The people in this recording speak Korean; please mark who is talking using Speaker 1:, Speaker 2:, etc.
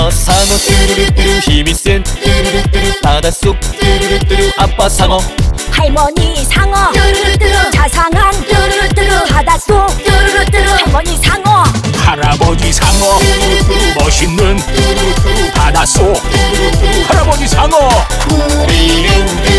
Speaker 1: 상어 뚜루루뚜루 힘이 센 뚜루루뚜루 바닷속 뚜루루뚜루 아빠 상어
Speaker 2: 할머니 상어 뚜루루뚜루 자상한 뚜루루뚜루 바닷속 뚜루루뚜루 할머니 상어
Speaker 3: 할아버지 상어 멋있는 바닷속 할아버지 상어
Speaker 1: 우리는